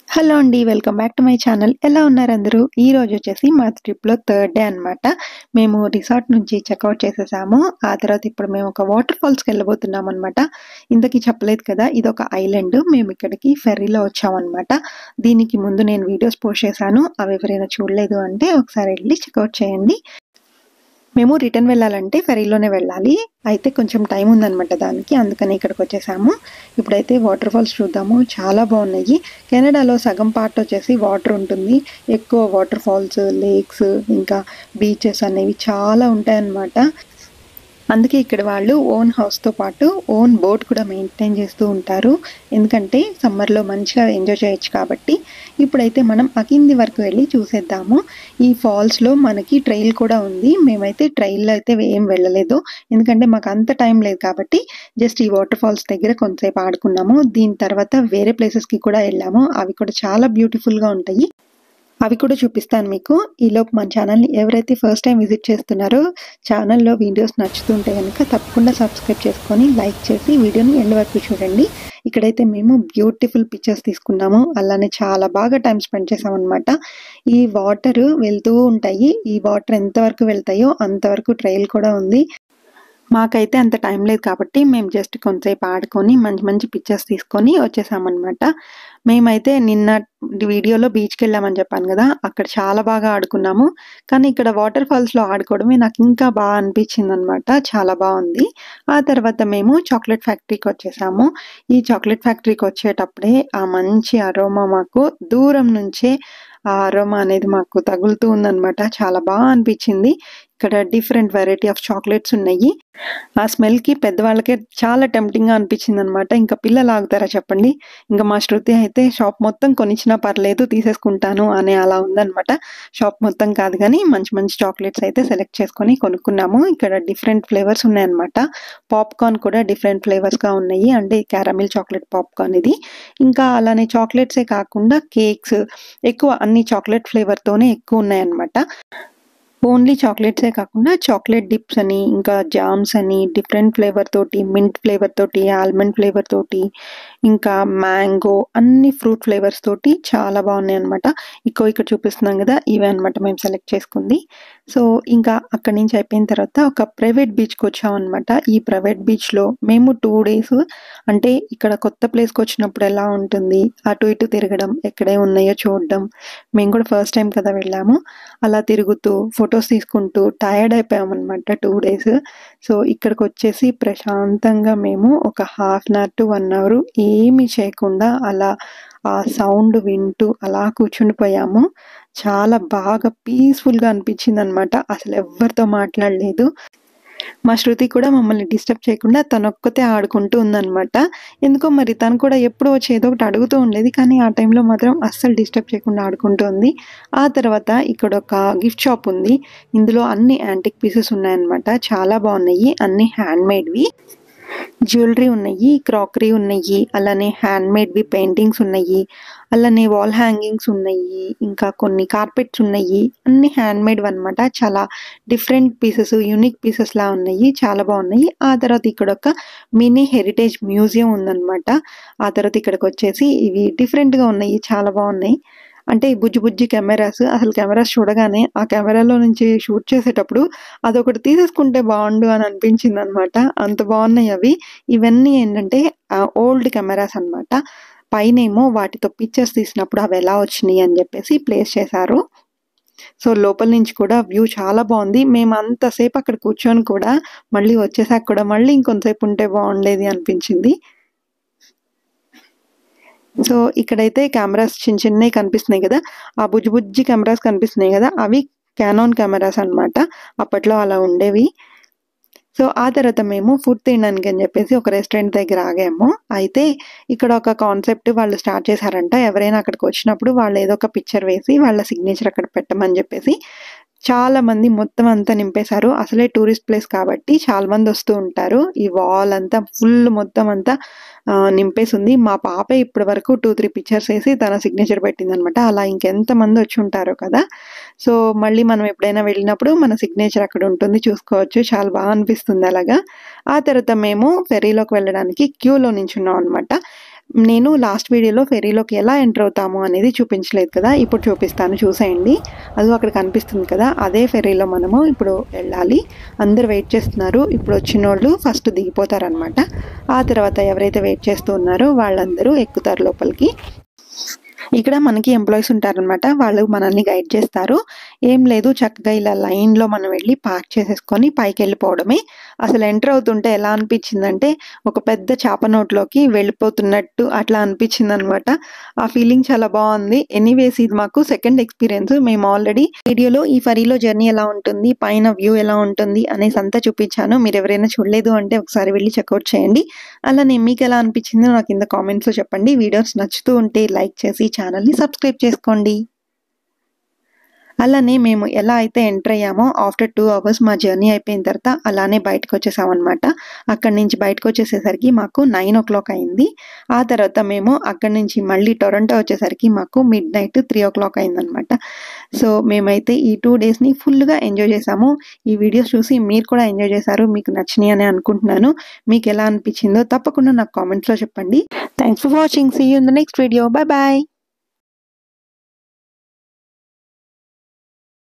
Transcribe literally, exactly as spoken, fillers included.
Hello అండి. Welcome back to my channel. ఎలా ఉన్నారు అందరూ? ఈ రోజు వచ్చేసి మా ట్రిప్‌లో థర్డ్ డే అన్నమాట. మేము రిసార్ట్ నుంచి చెక్‌ఔట్ చేసేసాము. ఆ తర్వాత ఇప్పుడు మేము ఒక వాటర్ ఫాల్స్‌కెళ్ళబోతున్నామన్నమాట. ఇంతకీ చెప్పలేదు కదా! ఇదొక ఐలాండ్. మేము ఇక్కడికి ఫెర్రీలో వచ్చామన్నమాట. దీనికి ముందు నేను వీడియోస్ పోస్ట్ చేశాను. అవి ఎవరైనా చూడలేదు అంటే ఒకసారి ఎళ్లి చెక్‌ఔట్ చేయండి. మేము రిటర్న్ వెళ్ళాలంటే ఫెర్రీలోనే వెళ్ళాలి. అయితే కొంచెం టైం ఉందన్నమాట దానికి. అందుకని ఇక్కడికొచ్చేసాము. ఇప్పుడైతే వాటర్ ఫాల్స్ చూద్దాము. చాలా బాగున్నాయి. కెనడాలో సగం పార్ట్ వచ్చేసి వాటర్ ఉంటుంది. ఎక్కువ వాటర్ ఫాల్స్, లేక్స్ ఇంకా బీచెస్ అనేవి చాలా ఉంటాయన్నమాట. అందుకే ఇక్కడ వాళ్ళు ఓన్ హౌస్‌తో పాటు ఓన్ బోట్ కూడా మెయింటైన్ చేస్తూ ఉంటారు. ఎందుకంటే సమ్మర్‌లో మంచిగా ఎంజాయ్ చేయొచ్చు కాబట్టి. ఇప్పుడైతే మనం ఆ కింది వరకు వెళ్ళి చూసేద్దాము. ఈ ఫాల్స్‌లో మనకి ట్రైల్ కూడా ఉంది. మేమైతే ట్రైల్‌లో అయితే ఏం వెళ్ళలేదు. ఎందుకంటే మాకు అంత టైం లేదు కాబట్టి జస్ట్ ఈ వాటర్ ఫాల్స్ దగ్గర కొంతసేపు ఆడుకున్నాము. దీని తర్వాత వేరే ప్లేసెస్‌కి కూడా వెళ్ళాము. అవి కూడా చాలా బ్యూటిఫుల్‌గా ఉంటాయి. అవి కూడా చూపిస్తాను మీకు. ఈలోపు మన ఛానల్‌ని ఎవరైతే ఫస్ట్ టైం విజిట్ చేస్తున్నారో ఛానల్‌లో వీడియోస్ నచ్చుతుంటే గనుక తప్పకుండా సబ్స్క్రైబ్ చేసుకొని, లైక్ చేసి వీడియోని ఎండ్ వరకు చూడండి. ఇక్కడైతే మేము బ్యూటిఫుల్ పిక్చర్స్ తీసుకున్నాము. అలానే చాలా బాగా టైం స్పెండ్ చేసామన్నమాట. ఈ వాటరు వెళ్తూ ఉంటాయి. ఈ వాటర్ ఎంతవరకు వెళ్తాయో అంతవరకు ట్రైల్ కూడా ఉంది. మాకైతే అంత టైం లేదు కాబట్టి మేము జస్ట్ కొంతసేపు ఆడుకొని మంచి మంచి పిక్చర్స్ తీసుకొని వచ్చేసామన్నమాట. మేమైతే నిన్న వీడియోలో బీచ్‌కి వెళ్ళామని చెప్పాను కదా! అక్కడ చాలా బాగా ఆడుకున్నాము. కానీ ఇక్కడ వాటర్ ఫాల్స్‌లో ఆడుకోవడమే నాకు ఇంకా బాగా అనిపించిందన్నమాట. చాలా బాగుంది. ఆ తర్వాత మేము చాక్లెట్ ఫ్యాక్టరీకి వచ్చేసాము. ఈ చాక్లెట్ ఫ్యాక్టరీకి వచ్చేటప్పుడే ఆ మంచి అరోమా మాకు దూరం నుంచే ఆ అరోమా అనేది మాకు తగులుతూ ఉందన్నమాట. చాలా బాగా అనిపించింది. ఇక్కడ డిఫరెంట్ వెరైటీ ఆఫ్ చాక్లెట్స్ ఉన్నాయి. ఆ స్మెల్‌కి పెద్దవాళ్ళకే చాలా టెంప్టింగ్‌గా అనిపించిందన్నమాట. ఇంకా పిల్లలు ఆగుతారా చెప్పండి? ఇంక మా శృతి అయితే షాప్ మొత్తం కొనిచ్చినా పర్లేదు తీసేసుకుంటాను అనే అలా ఉందన్నమాట. షాప్ మొత్తం కాదు గానీ మంచి మంచి చాక్లెట్స్ అయితే సెలెక్ట్ చేసుకొని కొనుక్కున్నాము. ఇక్కడ డిఫరెంట్ ఫ్లేవర్స్ ఉన్నాయన్నమాట. పాప్‌కార్న్ కూడా డిఫరెంట్ ఫ్లేవర్స్‌గా ఉన్నాయి. అంటే క్యారమిల్ చాక్లెట్ పాప్‌కార్న్ ఇది. ఇంకా అలానే చాక్లెట్సే కాకుండా కేక్స్ ఎక్కువ అన్ని చాక్లెట్ ఫ్లేవర్‌తోనే ఎక్కువ ఉన్నాయన్నమాట. ఓన్లీ చాక్లెట్సే కాకుండా చాక్లెట్ డిప్స్ అని, ఇంకా జామ్స్ అని, డిఫరెంట్ ఫ్లేవర్ తోటి, మింట్ ఫ్లేవర్ తోటి, ఆల్మండ్ ఫ్లేవర్ తోటి, ఇంకా మ్యాంగో అన్ని ఫ్రూట్ ఫ్లేవర్స్ తోటి చాలా బాగున్నాయన్నమాట. ఇగో ఇక్కడ చూపిస్తున్నాం కదా! ఇవే అన్నమాట మేము సెలెక్ట్ చేసుకుంది. సో, ఇంకా అక్కడి నుంచి అయిపోయిన తర్వాత ఒక ప్రైవేట్ బీచ్‌కి వచ్చామన్నమాట. ఈ ప్రైవేట్ బీచ్‌లో మేము టూ డేస్ అంటే ఇక్కడ కొత్త ప్లేస్‌కి వచ్చినప్పుడు ఎలా ఉంటుంది, అటు ఇటు తిరగడం, ఎక్కడేమి ఉన్నాయో చూడడం. మేము కూడా ఫస్ట్ టైం కదా వెళ్ళాము. అలా తిరుగుతూ, ఫోటోస్ తీసుకుంటూ టయర్డ్ అయిపోయామన్నమాట టూ డేస్. సో, ఇక్కడికొచ్చేసి ప్రశాంతంగా మేము ఒక half an hour to one hour ఏమి చేయకుండా అలా ఆ సౌండ్ వింటూ అలా కూర్చుండిపోయాము. చాలా బాగా పీస్‌ఫుల్‌గా అనిపించిందన్నమాట. అసలు ఎవ్వరితో మాట్లాడలేదు. మా శృతి కూడా మమ్మల్ని డిస్టర్బ్ చేయకుండా తనొక్కతే ఆడుకుంటూ ఉందన్నమాట. ఎందుకో మరి తను కూడా ఎప్పుడో వచ్చి ఏదో ఒకటి అడుగుతూ ఉండేది. కానీ ఆ టైంలో మాత్రం అస్సలు డిస్టర్బ్ చేయకుండా ఆడుకుంటూ ఉంది. ఆ తర్వాత ఇక్కడొక గిఫ్ట్ షాప్ ఉంది. ఇందులో అన్ని యాంటిక్ పీసెస్ ఉన్నాయన్నమాట. చాలా బాగున్నాయి. అన్ని హ్యాండ్‌మేడ్‌వి. జ్యువెలరీ ఉన్నాయి, క్రాకరీ ఉన్నాయి, అలానే హ్యాండ్‌మేడ్‌వి పెయింటింగ్స్ ఉన్నాయి, అలానే వాల్ హ్యాంగింగ్స్ ఉన్నాయి, ఇంకా కొన్ని కార్పెట్స్ ఉన్నాయి. అన్ని హ్యాండ్‌మేడ్‌వన్నమాట. చాలా డిఫరెంట్ పీసెస్, యూనిక్ పీసెస్‌లా ఉన్నాయి. చాలా బాగున్నాయి. ఆ తర్వాత ఇక్కడొక మినీ హెరిటేజ్ మ్యూజియం ఉందన్నమాట. ఆ తర్వాత ఇక్కడికొచ్చేసి ఇవి డిఫరెంట్‌గా ఉన్నాయి. చాలా బాగున్నాయి. అంటే బుజ్జి బుజ్జి కెమెరాస్. అసలు కెమెరాస్ చూడగానే ఆ కెమెరాలో నుంచి షూట్ చేసేటప్పుడు అదొకటి తీసేసుకుంటే బావుండు అని అనిపించిందన్నమాట. అంత బాగున్నాయి అవి. ఇవన్నీ ఏంటంటే ఆహ్, ఓల్డ్ కెమెరాస్ అన్నమాట. పైనేమో వాటితో పిక్చర్స్ తీసినప్పుడు అవి ఎలా వచ్చినాయి అని చెప్పేసి ప్లేస్ చేశారు. సో, లోపల నుంచి కూడా వ్యూ చాలా బాగుంది. మేము అంతసేపు అక్కడ కూర్చొని కూడా మళ్ళీ వచ్చేసాక కూడా మళ్ళీ ఇంకొంతసేపు ఉంటే బాగుండేది అనిపించింది. సో, ఇక్కడైతే కెమెరాస్ చిన్న చిన్నయి కనిపిస్తున్నాయి కదా! ఆ బుజ్జి బుజ్జి కెమెరాస్ కనిపిస్తున్నాయి కదా! అవి కానాన్ కెమెరాస్ అన్నమాట. అప్పట్లో అలా ఉండేవి. సో, ఆ తర్వాత మేము ఫుడ్ తినడానికి అని చెప్పేసి ఒక రెస్టారెంట్ దగ్గర ఆగాము. అయితే ఇక్కడ ఒక కాన్సెప్ట్ వాళ్ళు స్టార్ట్ చేశారంట. ఎవరైనా అక్కడికొచ్చినప్పుడు వాళ్ళు ఏదో ఒక పిక్చర్ వేసి వాళ్ళ సిగ్నేచర్ అక్కడ పెట్టమని చెప్పేసి చాలా మంది మొత్తం అంతా నింపేశారు. అసలే టూరిస్ట్ ప్లేస్ కాబట్టి చాలా మంది వస్తూ ఉంటారు. ఈ వాల్ అంతా ఫుల్ మొత్తం అంతా ఆహ్, నింపేసుంది. మా పాపే ఇప్పటి వరకు టూ, త్రీ పిక్చర్స్ ఏసి తన సిగ్నేచర్ పెట్టిందన్నమాట. అలా ఇంకెంతమంది వచ్చుంటారో కదా! సో, మళ్ళీ మనం ఎప్పుడైనా వెళ్ళినప్పుడు మన సిగ్నేచర్ అక్కడ ఉంటుంది చూసుకోవచ్చు. చాలా బా అనిపిస్తుంది అలాగా. ఆ తర్వాత మేము ఫెర్రీలోకి వెళ్ళడానికి క్యూలో నించున్నాం అన్నమాట. నేను లాస్ట్ వీడియోలో ఫెరీలోకి ఎలా ఎంటర్ అవుతాము అనేది చూపించలేదు కదా, ఇప్పుడు చూపిస్తాను చూసేయండి. అది అక్కడ కనిపిస్తుంది కదా, అదే ఫెరీలో మనము ఇప్పుడు వెళ్ళాలి. అందరు వెయిట్ చేస్తున్నారు. ఇప్పుడు వచ్చిన వాళ్ళు ఫస్ట్ దిగిపోతారనమాట. ఆ తర్వాత ఎవరైతే వెయిట్ చేస్తూ ఉన్నారో వాళ్ళందరూ ఎక్కుతారు లోపలికి. ఇక్కడ మనకి ఎంప్లాయీస్ ఉంటారనమాట. వాళ్ళు మనల్ని గైడ్ చేస్తారు. ఏం లేదు, చక్కగా ఇలా లైన్లో మనం వెళ్ళి పార్క్ చేసేసుకొని పైకి వెళ్ళిపోవడమే. అసలు ఎంటర్ అవుతుంటే ఎలా అనిపించిందంటే ఒక పెద్ద చేప నోట్లోకి వెళ్ళిపోతున్నట్టు అట్లా అనిపించింది అనమాట. ఆ ఫీలింగ్ చాలా బాగుంది. ఎనీవేస్ ఇది మాకు సెకండ్ ఎక్స్పీరియన్స్. మేము ఆల్రెడీ వీడియోలో ఈ ఫెరీలో జర్నీ ఎలా ఉంటుంది, పైన వ్యూ ఎలా ఉంటుంది అనేసి అంతా చూపించాను. మీరు ఎవరైనా చూడలేదు అంటే ఒకసారి వెళ్ళి చెక్అవుట్ చేయండి. అలానే మీకు ఎలా అనిపించిందో నాకు కింద కామెంట్స్లో చెప్పండి. వీడియోస్ నచ్చుతూ ఉంటే లైక్ చేసి ఛానల్ని సబ్స్క్రైబ్ చేసుకోండి. అలానే మేము ఎలా అయితే ఎంటర్ అయ్యామో ఆఫ్టర్ టూ అవర్స్ మా జర్నీ అయిపోయిన తర్వాత అలానే బయటకు వచ్చేసామన్నమాట. అక్కడి నుంచి బయటకు వచ్చేసేసరికి మాకు నైన్ ఓ క్లాక్ అయింది. ఆ తర్వాత మేము అక్కడి నుంచి మళ్ళీ టొరంటో వచ్చేసరికి మాకు midnight three o'clock అయిందనమాట. సో మేమైతే ఈ టూ డేస్ని ఫుల్గా ఎంజాయ్ చేసాము. ఈ వీడియోస్ చూసి మీరు కూడా ఎంజాయ్ చేశారు, మీకు నచ్చినాయి అని అనుకుంటున్నాను. మీకు ఎలా అనిపించిందో తప్పకుండా నాకు కామెంట్స్లో చెప్పండి. Thanks for watching. See you in the next video. Bye bye.